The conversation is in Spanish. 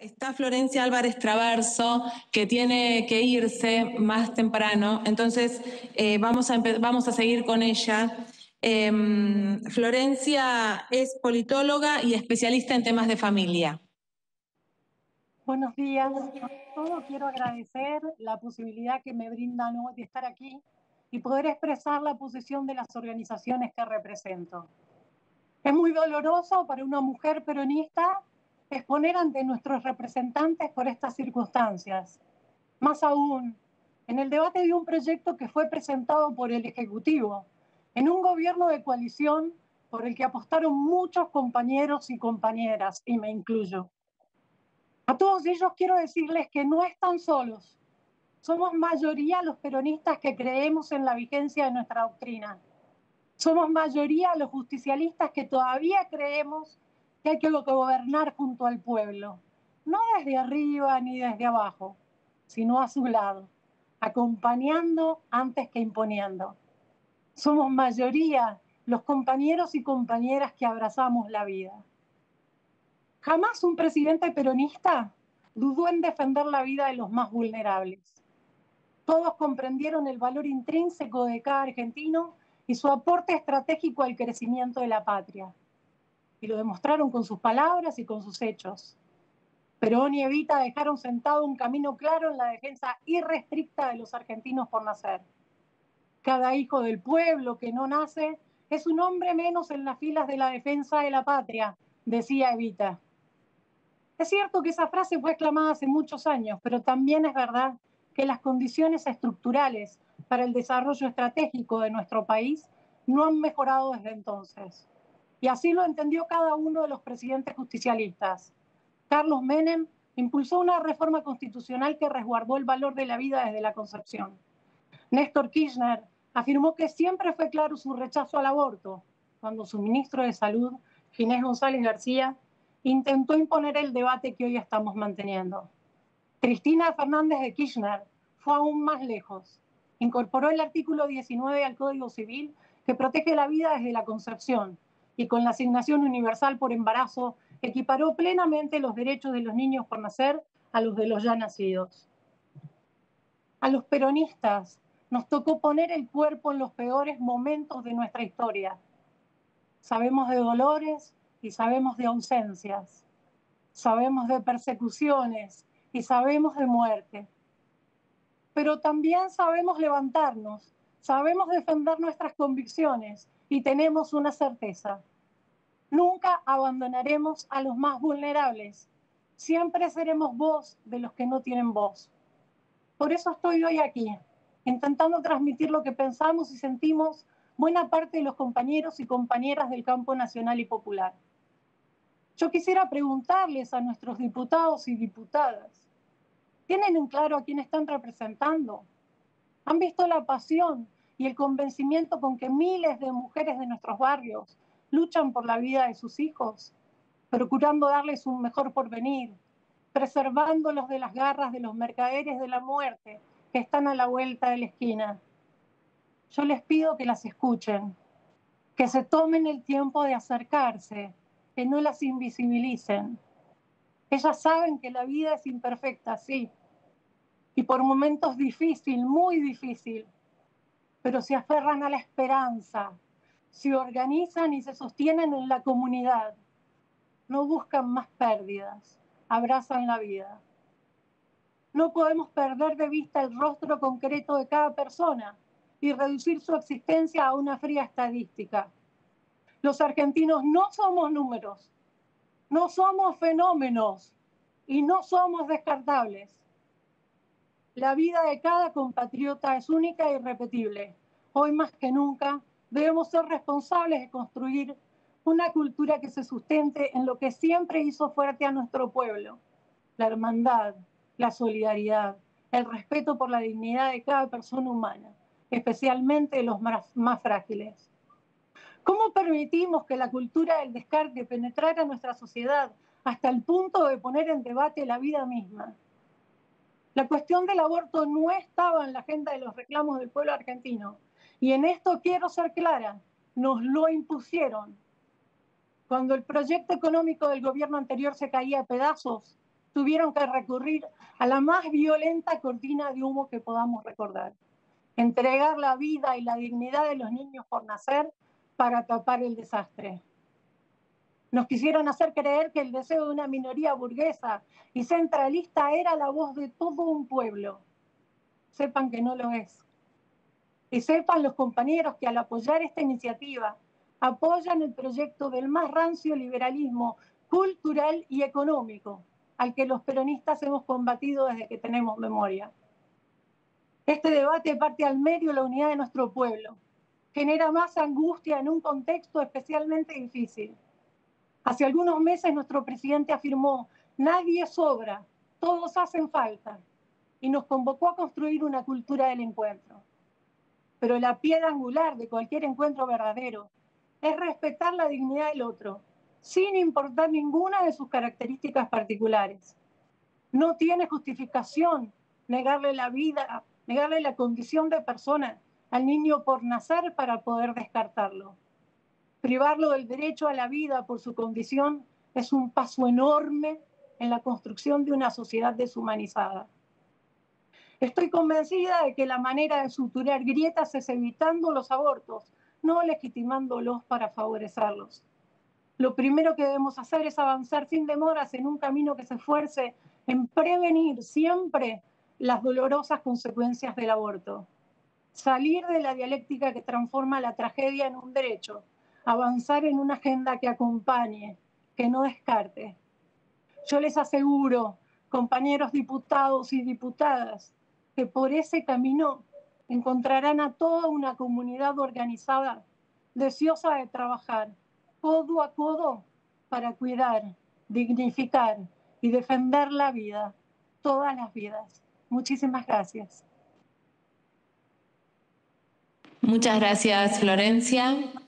Está Florencia Álvarez Traverso, que tiene que irse más temprano, entonces vamos a seguir con ella. Florencia es politóloga y especialista en temas de familia. Buenos días. Ante todo, quiero agradecer la posibilidad que me brindan hoy de estar aquí y poder expresar la posición de las organizaciones que represento. Es muy doloroso para una mujer peronista exponer ante nuestros representantes por estas circunstancias. Más aún, en el debate de un proyecto que fue presentado por el Ejecutivo, en un gobierno de coalición por el que apostaron muchos compañeros y compañeras, y me incluyo. A todos ellos quiero decirles que no están solos. Somos mayoría los peronistas que creemos en la vigencia de nuestra doctrina. Somos mayoría los justicialistas que todavía creemos que hay que gobernar junto al pueblo, no desde arriba ni desde abajo, sino a su lado, acompañando antes que imponiendo. Somos mayoría los compañeros y compañeras que abrazamos la vida. Jamás un presidente peronista dudó en defender la vida de los más vulnerables. Todos comprendieron el valor intrínseco de cada argentino y su aporte estratégico al crecimiento de la patria. Y lo demostraron con sus palabras y con sus hechos. Perón y Evita dejaron sentado un camino claro en la defensa irrestricta de los argentinos por nacer. Cada hijo del pueblo que no nace es un hombre menos en las filas de la defensa de la patria, decía Evita. Es cierto que esa frase fue exclamada hace muchos años, pero también es verdad que las condiciones estructurales para el desarrollo estratégico de nuestro país no han mejorado desde entonces. Y así lo entendió cada uno de los presidentes justicialistas. Carlos Menem impulsó una reforma constitucional que resguardó el valor de la vida desde la concepción. Néstor Kirchner afirmó que siempre fue claro su rechazo al aborto, cuando su ministro de Salud, Ginés González García, intentó imponer el debate que hoy estamos manteniendo. Cristina Fernández de Kirchner fue aún más lejos. Incorporó el artículo 19 al Código Civil que protege la vida desde la concepción y con la asignación universal por embarazo equiparó plenamente los derechos de los niños por nacer a los de los ya nacidos. A los peronistas nos tocó poner el cuerpo en los peores momentos de nuestra historia. Sabemos de dolores y sabemos de ausencias. Sabemos de persecuciones y sabemos de muerte. Pero también sabemos levantarnos, sabemos defender nuestras convicciones y tenemos una certeza. Nunca abandonaremos a los más vulnerables. Siempre seremos voz de los que no tienen voz. Por eso estoy hoy aquí, intentando transmitir lo que pensamos y sentimos buena parte de los compañeros y compañeras del campo nacional y popular. Yo quisiera preguntarles a nuestros diputados y diputadas, ¿tienen en claro a quién están representando? ¿Han visto la pasión y el convencimiento con que miles de mujeres de nuestros barrios luchan por la vida de sus hijos, procurando darles un mejor porvenir, preservándolos de las garras de los mercaderes de la muerte que están a la vuelta de la esquina? Yo les pido que las escuchen, que se tomen el tiempo de acercarse, que no las invisibilicen. Ellas saben que la vida es imperfecta, sí, y por momentos difícil, muy difícil, pero se aferran a la esperanza, se organizan y se sostienen en la comunidad. No buscan más pérdidas, abrazan la vida. No podemos perder de vista el rostro concreto de cada persona y reducir su existencia a una fría estadística. Los argentinos no somos números, no somos fenómenos y no somos descartables. La vida de cada compatriota es única e irrepetible. Hoy más que nunca debemos ser responsables de construir una cultura que se sustente en lo que siempre hizo fuerte a nuestro pueblo: la hermandad, la solidaridad, el respeto por la dignidad de cada persona humana, especialmente de los más frágiles. ¿Cómo permitimos que la cultura del descarte penetrara en nuestra sociedad hasta el punto de poner en debate la vida misma? La cuestión del aborto no estaba en la agenda de los reclamos del pueblo argentino. Y en esto quiero ser clara, nos lo impusieron. Cuando el proyecto económico del gobierno anterior se caía a pedazos, tuvieron que recurrir a la más violenta cortina de humo que podamos recordar: entregar la vida y la dignidad de los niños por nacer para tapar el desastre. Nos quisieron hacer creer que el deseo de una minoría burguesa y centralista era la voz de todo un pueblo. Sepan que no lo es. Y sepan los compañeros que al apoyar esta iniciativa, apoyan el proyecto del más rancio liberalismo cultural y económico, al que los peronistas hemos combatido desde que tenemos memoria. Este debate parte al medio de la unidad de nuestro pueblo. Genera más angustia en un contexto especialmente difícil. Hace algunos meses nuestro presidente afirmó: nadie sobra, todos hacen falta, y nos convocó a construir una cultura del encuentro. Pero la piedra angular de cualquier encuentro verdadero es respetar la dignidad del otro, sin importar ninguna de sus características particulares. No tiene justificación negarle la vida, negarle la condición de persona al niño por nacer para poder descartarlo. Privarlo del derecho a la vida por su condición es un paso enorme en la construcción de una sociedad deshumanizada. Estoy convencida de que la manera de suturar grietas es evitando los abortos, no legitimándolos para favorecerlos. Lo primero que debemos hacer es avanzar sin demoras en un camino que se esfuerce en prevenir siempre las dolorosas consecuencias del aborto. Salir de la dialéctica que transforma la tragedia en un derecho. Avanzar en una agenda que acompañe, que no descarte. Yo les aseguro, compañeros diputados y diputadas, que por ese camino encontrarán a toda una comunidad organizada, deseosa de trabajar codo a codo para cuidar, dignificar y defender la vida, todas las vidas. Muchísimas gracias. Muchas gracias, Florencia.